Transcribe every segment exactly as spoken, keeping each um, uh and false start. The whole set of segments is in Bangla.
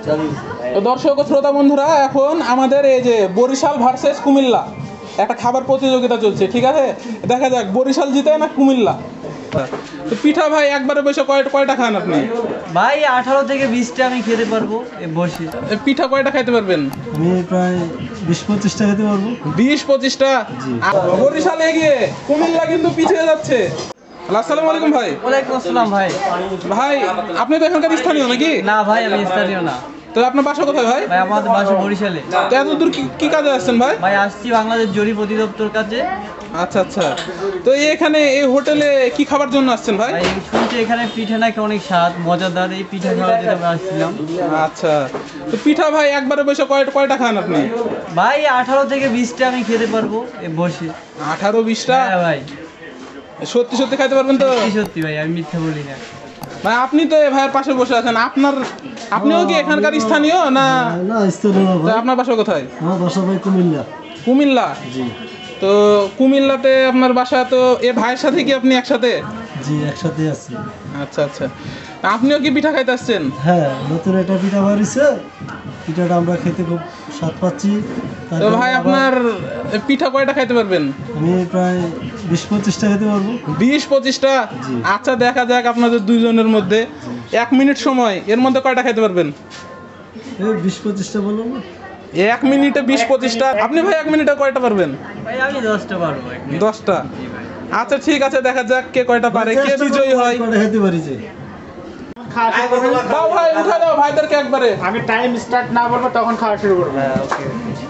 তো দর্শক ও শ্রোতা বন্ধুরা, এখন আমাদের এই যে বরিশাল ভার্সেস কুমিল্লা একটা খাবার প্রতিযোগিতা চলছে, ঠিক আছে? দেখা যাক বরিশাল জিতে না কুমিল্লা। তো পিঠা ভাই একবারে বসে কয়টা কয়টা খান আপনি? ভাই আঠারো থেকে বিশটা আমি খেতে পারবো বসে। পিঠা কয়টা খাইতে পারবেন? আমি প্রায় বিশ পঁচিশটা খেতে পারবো। বিশ পঁচিশটা? বরিশাল এগিয়ে, কুমিল্লা কিন্তু পিছিয়ে যাচ্ছে। আসসালামু আলাইকুম ভাই। ওয়ালাইকুম আসসালাম ভাই। ভাই আপনি তো এখানকার স্থানীয় নাকি? না ভাই, আমি স্থানীয় না। তো আপনার বাসা কোথায় ভাই? ভাই আমাদের বাসা বরিশালে। তো এত দূর কি কি কাজে আসছেন ভাই? ভাই আসছি বাংলাদেশ জরিপ অধিদপ্তর কাজে। আচ্ছা আচ্ছা। তো এখানে এই হোটেলে কি খাবার জন্য আসছেন ভাই? ভাই শুনছি এখানে পিঠা নাকি অনেক স্বাদ মজাদার, এই পিঠা খাওয়ার জন্য আমরা আসছিলাম। আচ্ছা। তো পিঠা ভাই একবারে বসে কয়টা কয়টা খান আপনি? ভাই আঠারো থেকে বিশটা আমি খেতে পারবো বসে। আঠারো বিশটা? হ্যাঁ ভাই, সত্যি সত্যি খাইতে পারবেন তো? সত্যি সত্যি ভাই, আমি মিথ্যা বলি না। ভাই আপনি তো এই ভাইয়ের পাশে বসে আছেন, আপনার আপনিও কি এখানকার স্থানীয় না? না, স্থানীয় না তো ভাই। আপনার বাসা কোথায়? আমার বাসা ভাই কুমিল্লা। কুমিল্লা? জি তো কুমিল্লাতে আপনার বাসা, তো এ ভাইয়ের সাথে কি আপনি একসাথে? জি একসাথে আছি। আচ্ছা আচ্ছা। আপনিও কি পিঠা খাইতে আসছেন? হ্যাঁ, নতুন একটা পিঠা বাড়িছে, পিঠাটা আমরা খেতে খুব স্বাদ পাচ্ছি। তার তো জন্য ভাই আবার আপনার পিঠা কয়টা খাইতে পারবেন? আমি প্রায় বিশ পঁচিশটা খেতে পারবো। বিশ পঁচিশটা? জি। আচ্ছা, দেখা যাক আপনাদের দুইজনের মধ্যে এক মিনিট সময়, এর মধ্যে কয়টা খাইতে পারবেন? এই বিশ পঁচিশটা বললাম না? এক মিনিটে বিশ পঁচিশটা? আপনি ভাই এক মিনিটে কয়টা পারবেন? ভাই আমি দশটা পারবো। এক মিনিট। দশটা? আচ্ছা ঠিক আছে, দেখা যাক কে কয়টা পারে, কে চেষ্টা বিজয়ী করবো হয়। কয়টা খেতে পারি যে। দাও ভাই, উঠা দাও ভাইদেরকে একবারে। আমি টাইম স্টার্ট না বলবো তখন খাওয়া শুরু করবো। হ্যাঁ ওকে।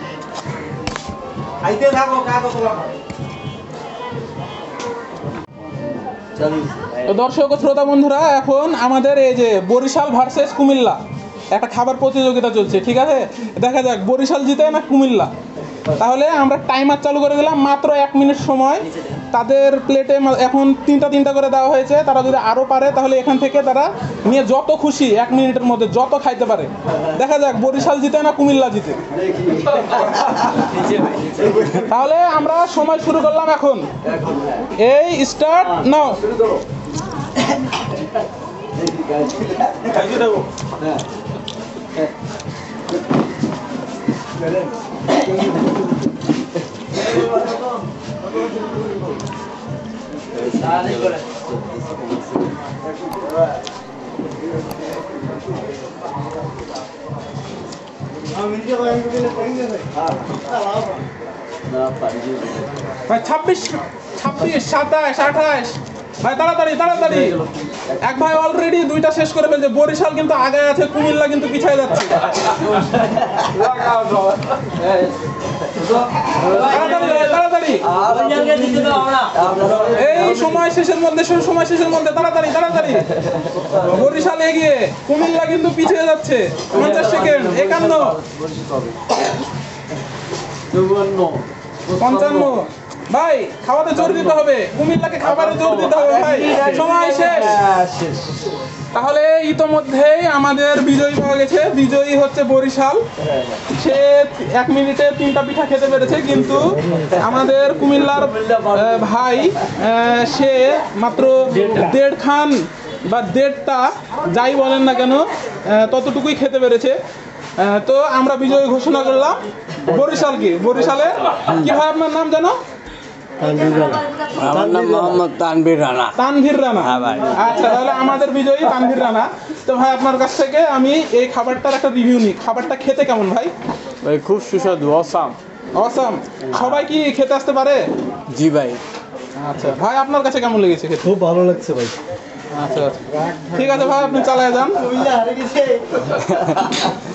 খাইতে থাকো কাগজ তোলা। তো দর্শক ও শ্রোতা বন্ধুরা, এখন আমাদের এই যে বরিশাল ভার্সেস কুমিল্লা একটা খাবার প্রতিযোগিতা চলছে, ঠিক আছে? দেখা যাক বরিশাল জিতে না কুমিল্লা। তাহলে আমরা টাইমার চালু করে দিলাম, মাত্র এক মিনিট সময়। তাদের প্লেটে এখন তিনটা তিনটা করে দেওয়া হয়েছে, তারা যদি আরও পারে তাহলে এখান থেকে তারা নিয়ে যত খুশি এক মিনিটের মধ্যে যত খাইতে পারে। দেখা যাক বরিশাল জিতে না কুমিল্লা জিতে। তাহলে আমরা সময় শুরু করলাম এখন। এই স্টার্ট নাও। ভাই ছাব্বিশ ছাব্বিশ সাতাশ আঠাশ, ভাই তাড়াতাড়ি তাড়াতাড়ি। এক ভাই অলরেডি দুইটা শেষ করে ফেলছে। বরিশাল কিন্তু আগে আছে, কুমিল্লা কিন্তু পিছিয়ে যাচ্ছে। তাড়াতাড়ি ভাই, তাড়াতাড়ি। এই সময় শেষের মধ্যে, সময় শেষের মধ্যে তাড়াতাড়ি তাড়াতাড়ি। বরিশাল এগিয়ে, কুমিল্লা কিন্তু পিছিয়ে যাচ্ছে। পঞ্চাশ সেকেন্ড। একান্ন, পঞ্চান্ন। ভাই খাওয়াতে জোর দিতে হবে, কুমিল্লাকে খাবারে জোর দিতে হবে ভাই। সময় শেষ। তাহলে ইতোমধ্যেই আমাদের বিজয়ী পাওয়া গেছে। বিজয়ী হচ্ছে বরিশাল। সে এক মিনিটে তিনটা পিঠা খেতে পেরেছে, কিন্তু আমাদের কুমিল্লার আহ, ভাই আহ, সে মাত্র দেড় খান বা দেড়টা, যাই বলেন না কেন, আহ, ততটুকুই খেতে পেরেছে। আহ, তো আমরা বিজয়ী ঘোষণা করলাম বরিশালকে। বরিশালে কি ভাই আপনার নাম জানো? আমার নাম মোহাম্মদ তানভীর রানা। তানভীর রানা? হ্যাঁ ভাই। আচ্ছা, তাহলে আমাদের বিজয়ী তানভীর রানা। তো ভাই আপনার কাছ থেকে আমি এই খাবারটার একটা রিভিউ নিই। খাবারটা খেতে কেমন ভাই? ভাই খুব সুস্বাদু, অসাম। অসাম। সবাই কি খেতে আসতে পারে? জি ভাই। আচ্ছা ভাই, আপনার কাছে কেমন লেগেছে খেতে? খুব ভালো লাগছে ভাই। আচ্ছা আচ্ছা, ঠিক আছে ভাই, আপনি চালায় যান।